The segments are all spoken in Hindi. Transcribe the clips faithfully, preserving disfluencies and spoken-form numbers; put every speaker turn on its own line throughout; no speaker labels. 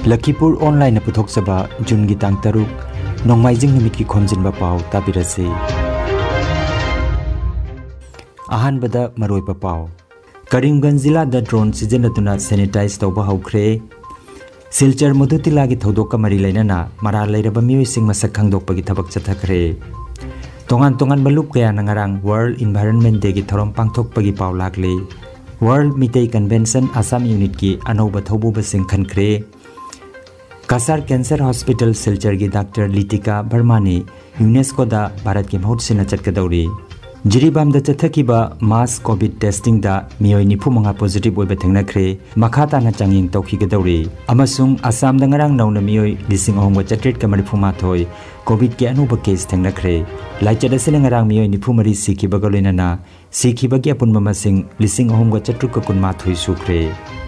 लखीपुर ऑनलाइन पुथोक्सबा जून की तांग तरुक नोंमाइजिंग निमित की खोमजिनबा पाव ताबिरसे अहानबदा मरोइबा पाव करीमगंज जिला द ड्रोन सिजनतुना सैनिटाइज तौबा हौख्रे सिलचर मधुतिला की थौदोक मरी लेना मरा लेरबा मियोइसिंग मसक खंगदोकपगी थबक चथखरे तोंगान तोंगान बलुप कया नंगारांग वर्ल्ड इन्वायरनमेंट डे की थौरम पांगथोकपगी पाव लागले world Meitei convention Assam unit की अनौब थौबुबसिंग खनख्रे कासार कैंसर हॉस्पिटल सिलचर की डॉक्टर लिटिका वर्मा ने यूनेस्को दा भारत की महूट सिना चटकदौरी जिरीबाम दा चथकिबा मास कोविड टेस्टिंग दा मियोय निफु मंगा पॉजिटिव ओइबा थेंगनाख्रे मखाता ना चांगिंग तौखिगदौरी अमसुंग आसाम दा ngarang नौना मियोय लिसिंग अहम चट्रेट का मरिफु माथोय कोविड के अनुभव केस थेंगनाख्रे लाइचद से ngarang मियोय निफु मरी सिखिबा गलोइनाना सिखिबा की अपुन ममसिंग लिसिंग अहम चट्रुक कुन माथोय सुख्रे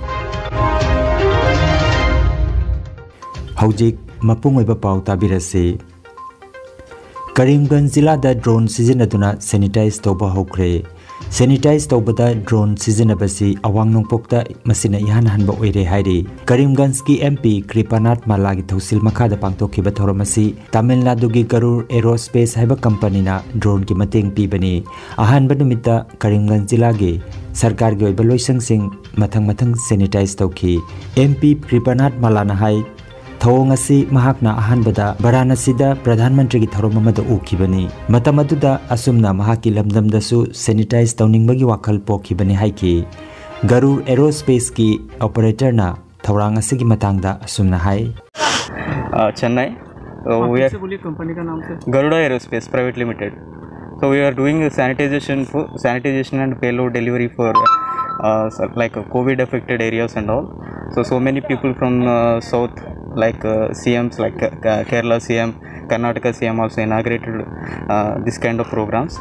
हौजिक मपुंग ओइबा पाव ताबिरसे करीमगंज जिला दा ड्रोन सिजनदुना सैनिटाइज तौबा हौख्रे सैनिटाइज तौबदा ड्रोन सिजनबसी अवांग नोंपोक्ता मसिना इहान हनबा ओइरे हाइरे करीमगंज की एमपी कृपानाथ माला की थौसिल मखादा पांगथोखिबा थौरमसी तमिलनाडु की गरुड़ एरोस्पेस हाइबा कंपनीना ड्रोन की मतेंग पीबनी अहानबा नुमिता करीमगंज जिला के सरकार की ओइबा लोइसंगसिंग मथंग मथंग सैनिटाइज तौखी एमपी कृपानाथ मालाना हाई थौंग असी महाकना अहानबदा वाराणसीदा प्रधानमंत्री की थौरम अमदा उखिबनी मतम अदुदा असुमना महाकी लमदमदसु सैनिटाइज तौनिंगबगी वाखल पोखिबनी हाइकी गरुड़ एरोस्पेस की ऑपरेटर ना थौरांग असी की मतांगदा असुमना हाई
चेन्नई वी आर कंपनी का नाम से Garuda aerospace private limited so we are doing sanitization for sanitization and payload delivery for uh, like uh, COVID affected areas and all so so many people from uh, south like uh, C Ms like uh, Kerala C M, Karnataka C M also inaugurated uh, this kind of programs.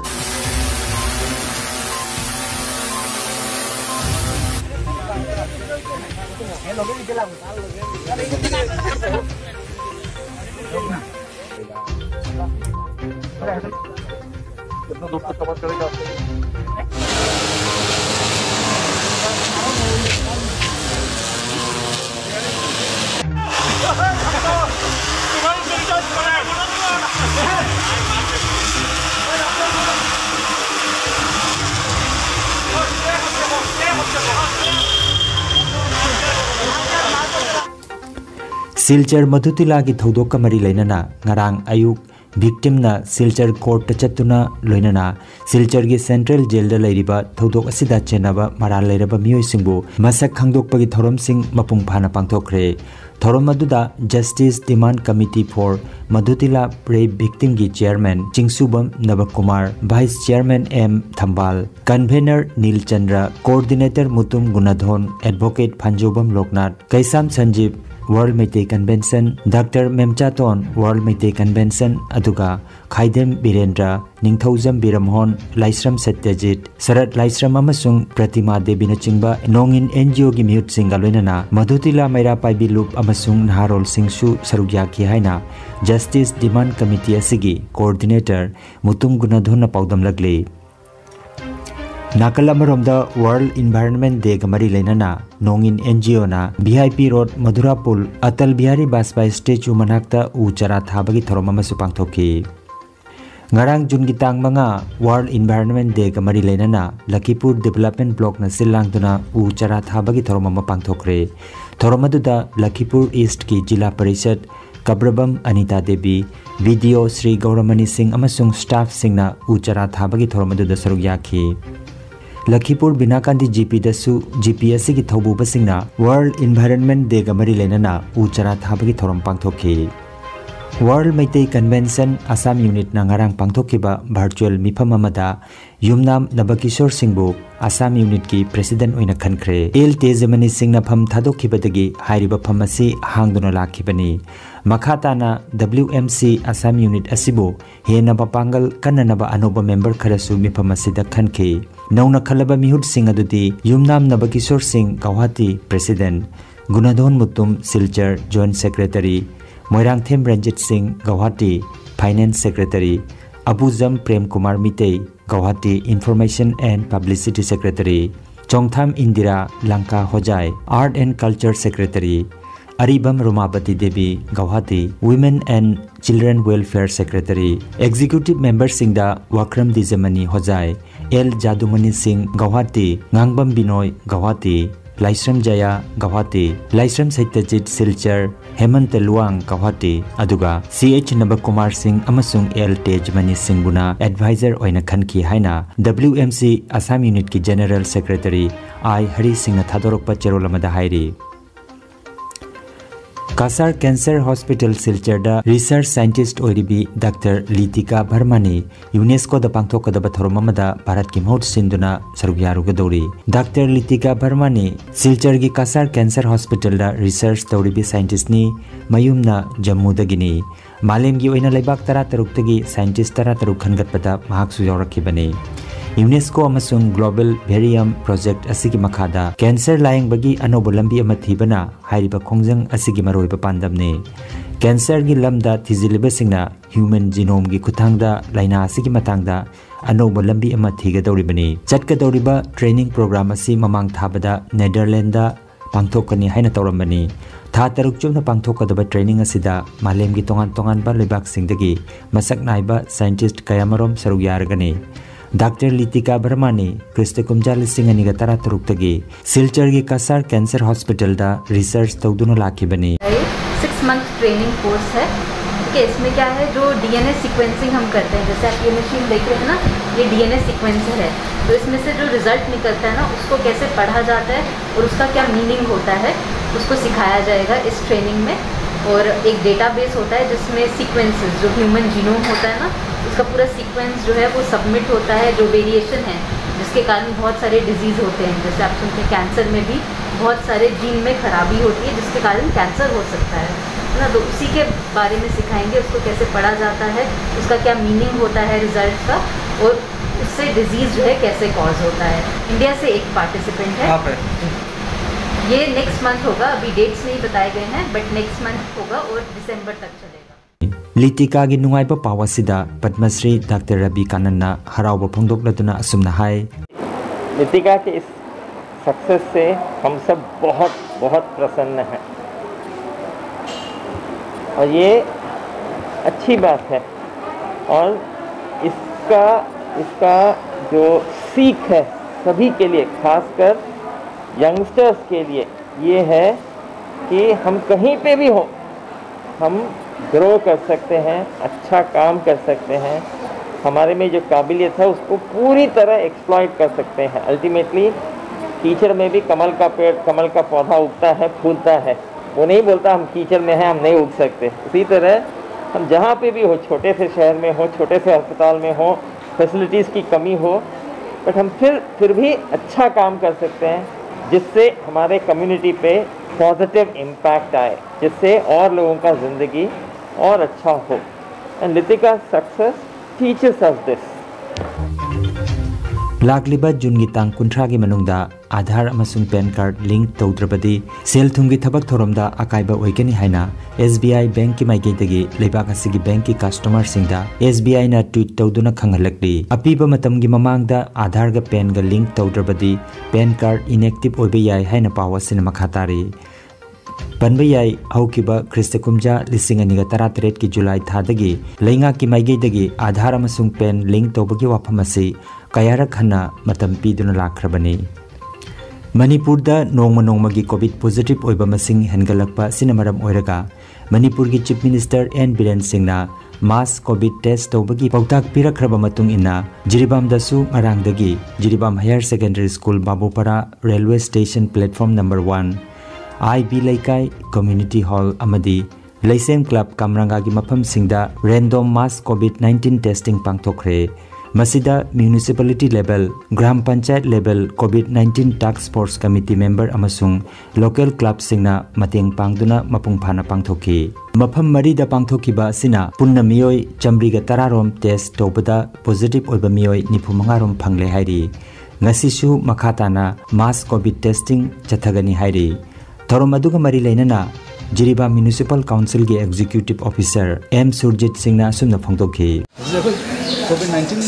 Silchar Madhutila की थौदोक मरी लेना ngarang ayuk victim na Silchar court चतुना लोइनना सिलचर की सेंट्रल जेल दा लेरिबा थौदोक असिदा चेनाबा मरा लेरबा मियोय सिंबु मसक खंगदोकपगी थौरम सिंग मपुंग फाना पांगथोखरे थौरम अदुदा justice demand committee for Madhutila rape victim की chairman Chingsubam Navakumar vice chairman M Thambal convener Nilchandra coordinator Mutum Gunadhon advocate Phanjoubam Loknath Kaisam Sanjeev world Meitei convention doctor Memchaton world Meitei convention अदुगा खाइदेम बीरेंद्र निंगथौजम बीरमोहन लाइस्रम सत्यजित शरद लाइस्रम अमसुंग प्रतिमा देवीना चिंबा नोंगिन एनजीओ की मिहुत सिंगा लोइनना मधुतिला मैरा पाइबी लुप अमसुंग नारोल सिंगसु सरुग्याखी हाइना जस्टिस डिमांड कमिटी असिगी कोऑर्डिनेटर मुतुम गुनाधोन पाउदम लगले नाकल अमरोमदा वर्ल्ड इन्वायरनमेंट डे का मरी लेना नोंगिन एनजीओ ना वीआईपी रोड मधुरा पुल अटल बिहारी वाजपेयी स्टेचू मनाक्ता उ चरा थाबगी थौरम अमसु पांगथोखी ngarang jun की तांग मंगा वर्ल्ड इन्वायरनमेंट डे का मरी लेना लखीपुर डेवलपमेंट ब्लॉक ना सिलांगदुना उ चरा थाबगी थौरम अमा पांगथोखरे थौरम अदुदा लखीपुर ईस्ट की जिला परिषद कब्रबम अनिता देवी वीडियो श्री गौरमणि सिंह अमसुंग स्टाफ सिंगना उ चरा थाबगी थौरम अदुदा सरुक याखी लखीपुर बिनाकांदी जीपी दसु जीपीएससी की थौबुबसिंगना वर्ल्ड इन्वायरनमेंट डे का मरी लेना उ चरा थाबगी थौरम पांगथोखी world Meitei convention Assam unit ना ngarang पांगथोखिबा वर्चुअल मिफम अमदा युमनाम नबकिशोर सिंहबु आसाम यूनिट की प्रेसिडेंट ओइना खनख्रे एल तेजमनी सिंह फम थादोखिबदगी हाइरिबा फम असि हांगदुना लाखिबनी मखाताना डब्ल्यूएमसी आसाम यूनिट असिबु हेना पांगल कन्ननबा अनोबा मेंबर खरसु मिफम असिदा खनखे नौना खलबा मिहुट सिंह अदुदी Yumnam Nabakishore Singh Guwahati president Gunadhon Mutum Silchar joint secretary Moirangthem Ranjit Singh Guwahati finance secretary Abujam Prem Kumar Meitei Guwahati information and publicity secretary Chongtham Indira Lanka Hojai art and culture secretary Aribam Romapati Devi Guwahati Women and Children Welfare Secretary Executive Member Singda Wakram Dijamani Hojai L Jadumani Singh Guwahati Ngangbam Binoy Guwahati Laisram Jaya Guwahati Laisram Satyajit Silchar Hemant Luang Guwahati Aduga C H Nabakumar Singh amasung L Tejmani Singh Buna Advisor oina khanki haina W M C Assam Unit ki General Secretary I Hari Singh na thadorokpa cherolamada hairi Kasar Cancer Hospital Silchar Research Scientist Oiribi Doctor Litika Bharmani UNESCO da pangthokadaba thoromamada Bharat ki mahut sinduna sarugyarugadori Doctor Litika Bharmani Silchar gi Kasar Cancer Hospital da Research Tauribi Scientist ni mayumna Jammu dagini Malem gi oina laibak tara taruk tagi Scientist tara taruk khangatpada mahak su yawrakhibani UNESCO amasung Global Barium Project asigi makhada Cancer lying bagi anobo lambi ama thibana hairiba khongjang asigi maroiba pandamne Cancer gi lamda thiziliba singna Human Genome gi kuthangda laina asigi matangda anobo lambi ama thiga dawribani chatka dawriba training program asi mamang thabada Netherlands da pangthokani haina tawrambani tha taruk chumna pangthokadaba training asida malem gi tongan tongan ba lebak singdagi masak naiba scientist kayamarom sarugyaragani Doctor Litika Bharmani Krista Kumja lising aniga tara taruk tagi Silchar gi Kasar Cancer Hospital da research तौदुनो लाखी बनी
सिक्स मंथ ट्रेनिंग कोर्स है कि इसमें क्या है जो डीएनए सीक्वेंसिंग हम करते हैं जैसे आप ये मशीन देख रहे हैं ना ये डीएनए सीक्वेंसर है तो इसमें से जो रिजल्ट निकलता है ना उसको कैसे पढ़ा जाता है और उसका क्या मीनिंग होता है उसको सिखाया जाएगा इस ट्रेनिंग में और एक डेटाबेस होता है जिसमें सीक्वेंसेस जो ह्यूमन जीनोम होता है ना उसका पूरा सीक्वेंस जो है वो सबमिट होता है जो वेरिएशन है जिसके कारण बहुत सारे डिजीज़ होते हैं जैसे आप सुनते हैं कैंसर में भी बहुत सारे जीन में खराबी होती है जिसके कारण कैंसर हो सकता है ना तो उसी के बारे में सिखाएंगे उसको कैसे पढ़ा जाता है उसका क्या मीनिंग होता है रिजल्ट का और उससे डिजीज़ जो है कैसे कॉज होता है इंडिया से एक पार्टिसिपेंट है ये नेक्स्ट मंथ होगा अभी डेट्स नहीं बताए गए हैं बट नेक्स्ट मंथ होगा और दिसंबर तक चलेगा
Litika gi nungaiba pawasida Padmasri Doctor Rabi Kananna harauba phongdoklatuna asumna hai
लितिका के इस सक्सेस से हम सब बहुत बहुत प्रसन्न हैं और ये अच्छी बात है और इसका इसका जो सीख है सभी के लिए खासकर यंगस्टर्स के लिए ये है कि हम कहीं पे भी हो हम ग्रो कर सकते हैं अच्छा काम कर सकते हैं हमारे में जो काबिलियत है उसको पूरी तरह एक्सप्लॉइट कर सकते हैं अल्टीमेटली कीचड़ में भी कमल का पेड़ कमल का पौधा उगता है फूलता है वो नहीं बोलता हम कीचड़ में हैं हम नहीं उग सकते उसी तरह हम जहाँ पे भी हो छोटे से शहर में हो छोटे से अस्पताल में हो फैसिलिटीज़ की कमी हो बट हम फिर फिर भी अच्छा काम कर सकते हैं जिससे हमारे कम्युनिटी पे पॉजिटिव इम्पैक्ट आए जिससे और लोगों का ज़िंदगी और अच्छा हो एंड लितिका सक्सेस टीचर्स अस दिस
लाकलिबा जुनगी तांग कुंथ्रा की मनुंगदा आधार अमसुंग पैन कार्ड लिंक तौद्रबदी सेल थुंगी थबक थोरमदा अकाइबा ओइगनी हाइना S B I बैंक की माइगेदगी लेबाक असिगी बैंक की कस्टमर सिंगदा S B I ना ट्वीट तौदुना खंगहलकली अपीबा मतमगी ममांगदा आधार गा पैन गा लिंक तौद्रबदी पैन कार्ड इनएक्टिव ओइबे याय हाइना पावसिन मखातारी पनबे याय हौकिबा ख्रिस्ट कुमजा लिसिंग अनिगा तरातरेट की जुलाई थादगी लेंगा की माइगेदगी आधार अमसुंग पैन लिंक तौबगी वाफम असि कयारक हन्ना मतम पीदुना लाखरबनी मणिपुर दा नोंगमा नोंगमागी कोविड पॉजिटिव ओइबा मसिंग हेनगलकपा सिना मरम ओइरगा मणिपुर की चीफ मिनिस्टर एन बिरेन सिंहना मास कोविड टेस्ट तौबगी पौताक पिरखरबा मतुंग इन्ना जिरिबाम दसु अरांगदगी Jiribam higher secondary school Babupara railway station platform number one I B लेकाई कम्युनिटी हॉल अमदी लेसेन क्लब कामरंगा की मफम सिंगदा random mass covid nineteen testing पांगथोखरे मसिदा municipality level gram panchayat level covid nineteen task force committee member अमसुंग लोकल क्लब सिंगना मतेंग पांगदुना मपुंग फाना पांगथोखी मफम मरीदा पांगथोखिबा सिना पुन्ना मियोय चमरीगा तरारोम टेस्ट तौबदा पॉजिटिव ओइबा मियोय निफुमंगारोम फंगले हाइरी ngasisu makhatana mass covid testing chathagani hairi थोरम अदुगा मरी लेना जिरीबा म्युनिसिपल काउंसिल के executive officer M Surjit Singh ना सुन फोंदोखी
कोविड नाइनटीन की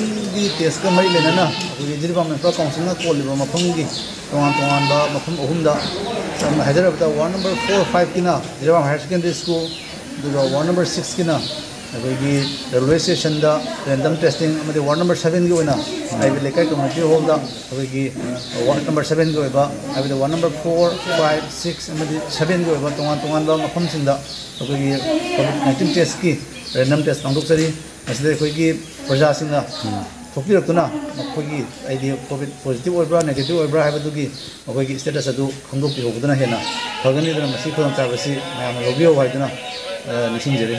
टेस्ट का मरी लेना जिरीबाम इंफ्रा काउंसिल कोलिब मफमगी तोान तोान मफम अहुमदा Hyderabad ward number four five की Jiribam higher secondary school ward number six की अखोगी railway station random testing ward number seven की लेकाई कम्युनिटी हॉल अखोगी वार्ड नंबर सेवन की ward number four five six seven की तोान तोान मफम अखोगी कोविड नाइन्टीन टेस्ट की रैंडम टेस्ट पांगदोक्चरी अखोगी प्रजा थोपीरक्तुना मखोगी आइदि कोविड पॉजिटिव होइब्रा नेगेटिव होइब्रा हाइबदुगी मखोगी स्टेटस अदु खंगदोक्पिहोबदुना हेना फगनिदुना मसी खुदंचाबसी मयाम लोबियो हाइदुना निसिंजरी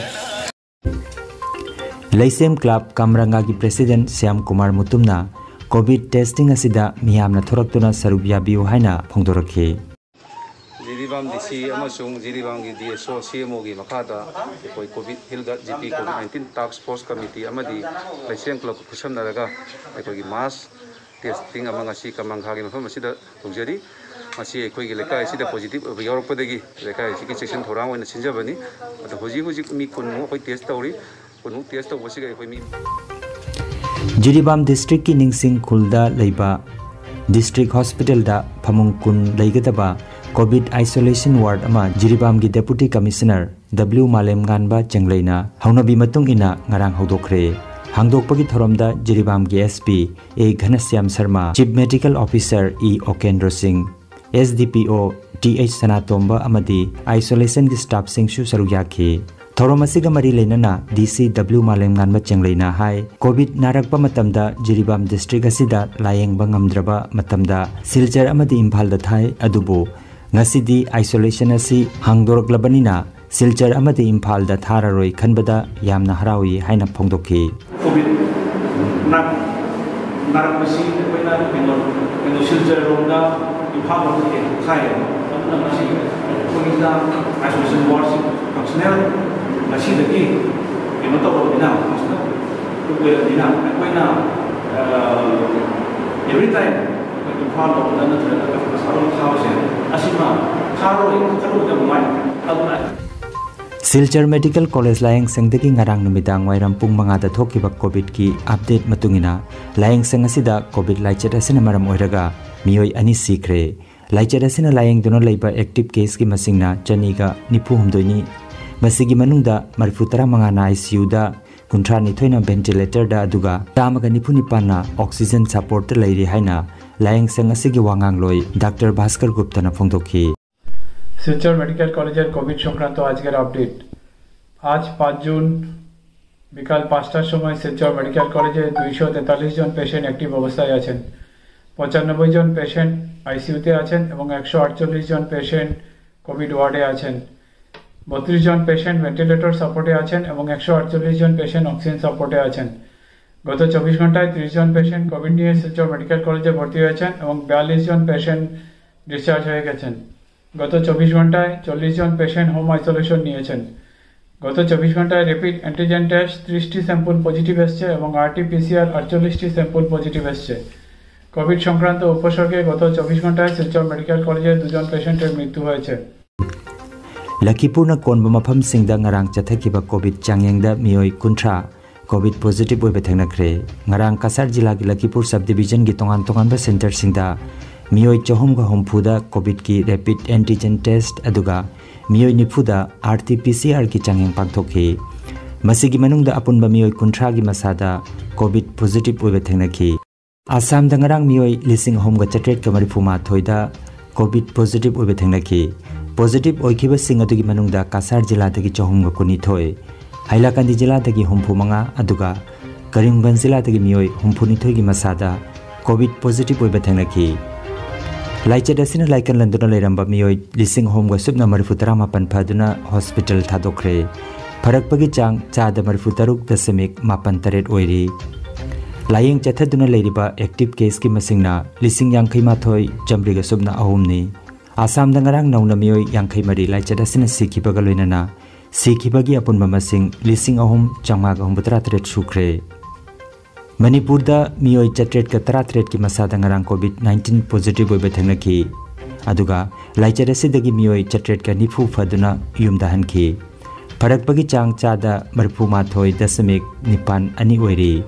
Laisem Club Kamranga की प्रेसिडेंट श्याम कुमार मुतुमना कोविड टेस्टिंग असिदा मियामना थोरक्तुना सरुप याबियो हाइना फोंदोरखे
जिरीबाम डीसी अमसुंग जिरीबाम की डीएसओ सीएमओ की मखादा कोई कोविड हिलगा GP covid nineteen task force committee अमदी लाइसेम क्लब खुसमनरगा कोई मास टेस्टिंग अमंगासी कमंगागी मफम असिदा तौजरी मसी अखोई लेकाई असिदा पॉजिटिव यौरपदगी लेकाई असिकी सेक्शन थोरांग ओइना सिंजबनी अदो होजी होजी मी कुनमु अखोई टेस्ट तौरी कुनमु टेस्ट तौबसिगा अखोई मी
जिरीबाम डिस्ट्रिक्ट की निंगसिंग खुलदा लेबा डिस्ट्रिक्ट हॉस्पिटल दा फमुंग कुन लेगदबा कोविड आइसोलेशन वार्ड अमा जिरीबाम की deputy commissioner W Malem Ganba चंगलेना हौनबी मतुंग इना ngarang हौदोखरे हांगदोकपगी थोरमदा जिरीबाम की SP A Ghanshyam Sharma chief medical officer E Okendra Singh SDPO TH Sanatomba अमदी आइसोलेशन की स्टाफ सिंगसु सरुयाखी थोरम असिगा मरी लेनना डीसी डब्ल्यू मालेम गानबा चंगलेना हाई कोविड नारकपा मतमदा जिरीबाम डिस्ट्रिक्ट असिदा लायेंगबा ngamdraba मतमदा सिलचर अमदी इम्फाल दा थाई अदुबो ngasi isolation asi hangdorklabani na silchar amadi imphal da thararoi khanbada yamna harawi haina phongdokhi
covid na narmasi koina pino pino silchar ronda imphal ro ke khai amna masi koina isolation ward functional masi daki pino to dina asna to dina koina every time imphal ro na na thara saro khawse asima kharoi kharu da mai aduna
Silchar medical college लायंग संगदगी ngarang numitang wairam pung manga da thokiba covid ki update matungina लायंग संग असिदा covid लाइचर असना मरम ओइरगा मियोय अनि सिखरे लाइचर असना लायंग दुनो लेबा एक्टिव केस की मसिंगना चनीगा निफु हमदोइनी मसिगी मनुंगदा मरफुतरा मंगा ना आईसीयू दा कुंट्रा निथोइना वेंटिलेटर दा अदुगा तामगा निफु निपाना ऑक्सीजन सपोर्ट लैरि हाइना लायंग संग असिगी वांगांग लोय डॉक्टर भास्कर गुप्ता ना फोंदोखी
सिलचर मेडिकल कॉलेजर कोविड संक्रांत आजकेर अपडेट आज पाँच जून बिकाल पाँचटार समय सिलचर मेडिकल कॉलेजे दुइशो तैंतालीस जन पेशेंट एक्टिव अवस्थाय आछेन पचानब्बई जन पेशेंट आईसीयूते आछेन एबं एकशो आठचल्लिस जन पेशेंट कोविड वार्डे आछेन बत्रिश जन पेशेंट वेंटिलेटर सपोर्टे आछेन एबं एकशो आठचल्लिस जन पेशेंट ऑक्सीजन सपोर्टे आछेन गत चौबीस घंटाय त्रिश जन पेशेंट कोविड निये सिलचर मेडिकल कॉलेजे भर्ती हयेछेन एबं बयाल्लिस जन पेशेंट डिसचार्ज हये गेछेन गत चौबीस घंटाय चल्लिस जन पेशेंट होम आइसोलेशन निয়েছেন गत चौबीस घंटाय रैपिड एंटीजेन टेस्ट त्रिश टी सैम्पल पजिटिव एসছে এবং आरटीपीसीआर अड़तालीस टी सैम्पल पजिटिव एসছে कोविड संक्रांत उपसर्गे गत चौबीस घंटाय सिलचर मेडिकल कॉलेजे दुजन पेशेंटेर मृत्यु হয়েছে
लखीपुर कोनबा मफम सिंगदा ngarang chathakhiba कोविड चांगेंगदा मियोय कुंट्रा कोविड पॉजिटिव ओइबे थेंगनाख्रे ngarang कासार जिला की लखीपुर सब डिवीजन की तोंगान तोंगानबा सेंटर सिंगदा मियोय चहुमगा हुमफुदा कोविड की रैपिड एंटीजन टेस्ट अदुगा मियोय निफुदा आरटीपीसीआर की चांगेंग पांगथोखी मसिगी मनुंगदा अपुनबा मियोय कुंट्रा की मसादा कोविड पॉजिटिव ओइबे थेंगनाखी आसाम दा ngarang मियोय लिसिंग होमगा चट्रेट का मरिफुमा थोइदा कोविड पॉजिटिव ओइबे थेंगनाखी पॉजिटिव ओइखिबा सिंग अदुगी मनुंगदा कासार जिला दगी चहुमगा कुनिथोय हाइलाकांदी जिला दगी हुमफु मंगा अदुगा करीमगंज जिला दगी मियोय हुमफुनिथोय की मसादा कोविड पॉजिटिव ओइबे थेंगनाखी लाइचर असिना लाइकन लंदुना लेरंबा मियोय लिसिंग होमगा सुबना मरफुतरा मापन फदुना हॉस्पिटल थादोखरे फरकपगी चांग चादा मरफुतरुक दशमिक मापन तरेट ओइरी लायेंग चथदुना लेरिबा एक्टिव केस की मसिंगना लिसिंग यांखै माथोय जमरिगा सुबना अहुमनी आसाम दंगरांग नौना मियोय यांखै मरी लाइचर असिना सिखिबगा लोइनाना सिखिबगी अपुनबा मसिंग लिसिंग अहुम चांगमागा हुमबुतरा तरेट सुख्रे मणिपुर दा मियोय चट्रेट का तरातरेट की मसादा ngarang कोविड नाइन्टीन पॉजिटिव ओइबे थेंगनाखी अदुगा लाइचर असिदगी मियोय चट्रेट का निफु फदुना युमदा हनखी फरकपगी चांग चादा मरफु माथोय दशमिक निपान अनि ओइरी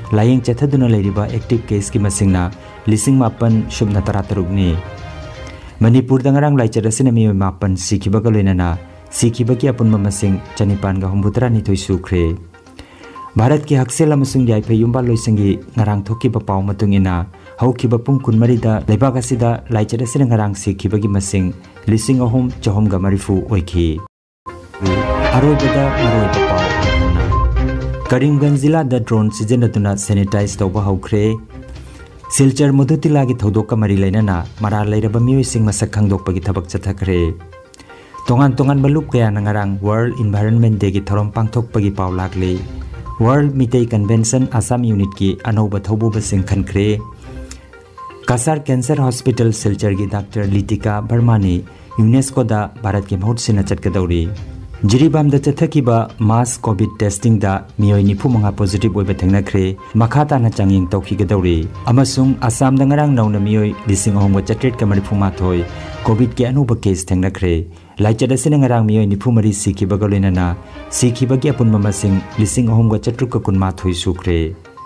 लाइंग चथदुना लेरिबा एक्टिव केस की मसिंगना लिसिंग मापन शुभना तरा तरुकनी मणिपुर दंगरांग लाइचर असिना मियोय मापन सिखिबगा लोइनाना सिखिबगी अपुनबा मसिंग चनिपानगा हुम्बुतरा निथोय सुख्रे भारत की हक्सेल अमसुंग याइफे युम्बा लोइसंगी ngarang thokiba paw matungina haukiba pung kunmari da leibak asida laichat asina ngarang sikhibagi masing lising ahum chahum ga marifu oikhi aroibada maroiba paw Karimganj जिला दा ड्रोन सिजनतुना सैनिटाइज तौबा हौख्रे सिलचर मधुतिला की थौदोक मरी लेना मरा लेरबा मियोइसिंग मसक खंगदोकपगी थबक चथखरे तोंगान तोंगान बलुप कया नंगारांग वर्ल्ड इन्वायरनमेंट डे की थौरम पांगथोकपगी पाव लागले world Meitei convention Assam unit की अनौब थौबुबसिंग खनख्रे कासार कैंसर हॉस्पिटल सिलचर की डॉक्टर लितिका वर्मा ने यूनेस्को दा भारत की महूट सिना चटकदौरी जिरीबाम दा चथकिबा मास कोविड टेस्टिंग दा मियोय निफु मंगा पॉजिटिव ओइबा थेंगनाख्रे मखाता ना चांगिंग तौखिगदौरी अमसुंग आसाम दंगरांग नौना मियोय लिसिंग अहोंग चट्रेट का मरिफु माथोय कोविड के अनौब केस थेंगनाख्रे लाइचट असिना ngarang मियोय निफु मरी सिखिबगा लोइनाना सिखिबगी अपुनबा मसिंग लिसिंग अहोंग चट्रुक कुन माथोय सुख्रे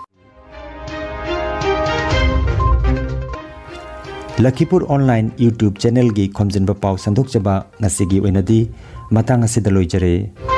लखीपुर ऑनलाइन यूट्यूब चैनल की खोमजनबा पाव संदोकजबा ngasi gi oinadi matang asida loijare।